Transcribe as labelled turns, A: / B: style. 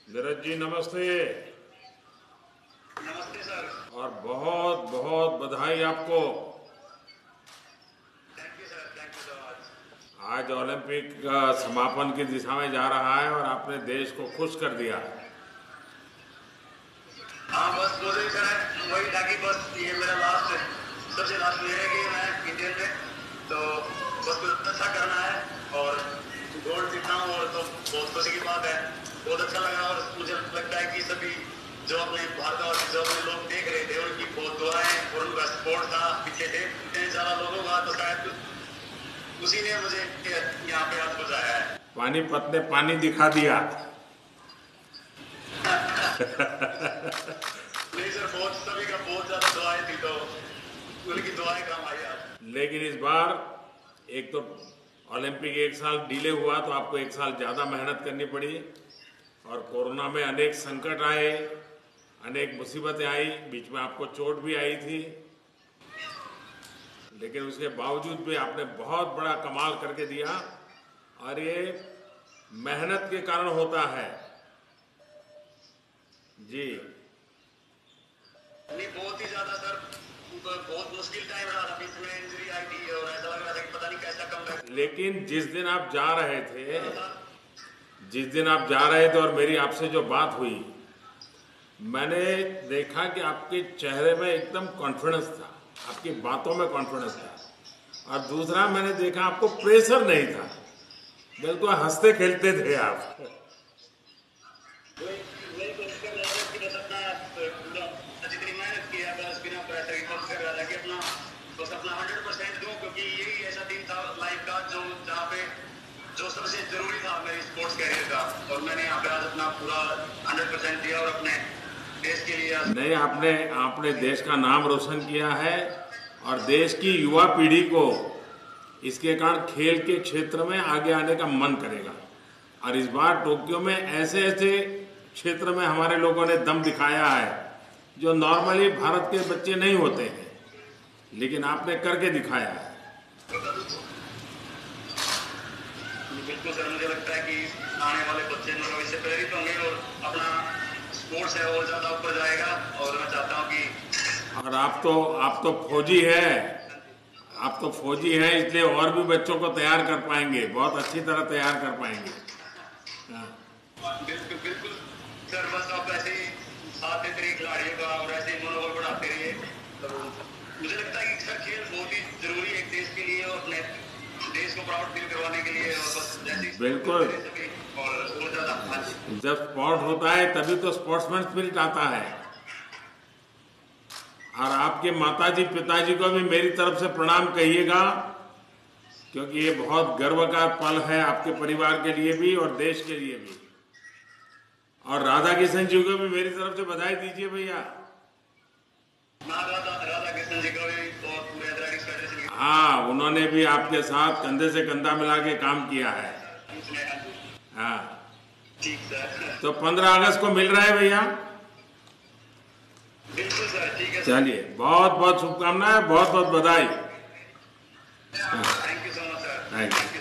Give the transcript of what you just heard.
A: नीरज जी नमस्ते।
B: नमस्ते सर।
A: और बहुत बहुत बधाई आपको।
B: Thank you sir, thank you so much.
A: आज ओलंपिक का समापन की दिशा में जा रहा है और आपने देश को खुश कर दिया।
B: हाँ बस मुझे सर वही था कि बस ये मेरा सबसे लास्ट ईयर है कि मैं इंडियन में, तो बस कुछ अच्छा करना है और गोल्ड जीतना हूँ और तो बहुत खुशी की बात है। बहुत अच्छा लगा और मुझे लगता है कि सभी जो अपने भारतवासी जो अपने लोग देख रहे थे उनकी बहुत दुआएं और उनका सपोर्ट था पीछे थे इतने ज्यादा लोगों का, तो शायद उसी ने मुझे यहाँ पे आज पहुंचाया है।
A: पानीपत ने पानी दिखा दिया।
B: नहीं सर, बहुत सभी का बहुत ज्यादा दुआएं थी, तो उनकी दुआएं काम आई आज।
A: लेकिन इस बार एक तो ओलंपिक एक साल डिले हुआ तो आपको एक साल ज़्यादा मेहनत करनी पड़ी और कोरोना में अनेक संकट आए, अनेक मुसीबतें आई, बीच में आपको चोट भी आई थी, लेकिन उसके बावजूद भी आपने बहुत बड़ा कमाल करके दिया और ये मेहनत के कारण होता है जी।
B: नहीं बहुत ही ज्यादा सर, बहुत मुश्किल टाइम रहा था, बीच में इंजरी आई थी और ऐसा लग रहा था कि पता नहीं कैसा कमबैक।
A: लेकिन जिस दिन आप जा रहे थे और मेरी आपसे जो बात हुई, मैंने देखा कि आपके चेहरे में एकदम कॉन्फिडेंस था, आपकी बातों में कॉन्फिडेंस था और दूसरा मैंने देखा आपको प्रेशर नहीं था, बिल्कुल हंसते खेलते थे आप।
B: जितनी मेहनत की है बस बिना प्रेशर की कोशिश कर रहा था कि अपना 100% दूं, क्योंकि यही ऐसा दिन था लाइफ का जो जहाँ पे जो सबसे जरूरी था मेरी स्पोर्ट्स कैरियर का, और मैंने यहाँ पे आज अपना पूरा 100% दिया और अपने देश के लिए
A: नहीं, आपने देश का नाम रोशन किया है और देश की युवा पीढ़ी को इसके कारण खेल के क्षेत्र में आगे आने का मन करेगा। और इस बार टोक्यो में ऐसे ऐसे क्षेत्र में हमारे लोगों ने दम दिखाया है जो नॉर्मली भारत के बच्चे नहीं होते हैं, लेकिन आपने करके दिखाया है।
B: बिल्कुल सर, मुझे लगता है कि आने वाले बच्चे जो इससे प्रेरित होंगे और अपना स्पोर्ट्स है और ज्यादा ऊपर जाएगा, और मैं चाहता हूँ कि
A: और आप तो फौजी है, आप तो फौजी हैं, इसलिए और भी बच्चों को तैयार कर पाएंगे, बहुत अच्छी तरह तैयार कर पाएंगे।
B: बिल्कुल बिल्कुल सर, बस आप ऐसे ही साथ देते रहिए खिलाड़ियों का और ऐसे ही मनोबल बढ़ाते रहिए। तो मुझे लगता है कि सर खेल बहुत ही जरूरी है एक देश के लिए और अपने देश को प्राउड फील करवाने के लिए, और बस जैसे
A: बिल्कुल,
B: और ज्यादा
A: जब स्पोर्ट होता है तभी तो स्पोर्ट्समैन स्पिरिट आता है। और आपके माताजी पिताजी को भी मेरी तरफ से प्रणाम कहिएगा, क्योंकि ये बहुत गर्व का पल है आपके परिवार के लिए भी और देश के लिए भी। और राधा किशन जी को भी मेरी तरफ से बधाई दीजिए भैया।
B: राधा कृष्ण जी को भी और पूरे एथलेटिक्स फेडरेशन की।
A: हाँ, उन्होंने भी आपके साथ कंधे से कंधा मिला के काम किया है। हाँ
B: ठीक सर,
A: तो 15 अगस्त को मिल रहा है भैया।
B: बिल्कुल सर, ठीक है।
A: चलिए, बहुत बहुत शुभकामनाएं, बहुत बहुत बधाई।
B: Thank you so much sir.
A: Thank you.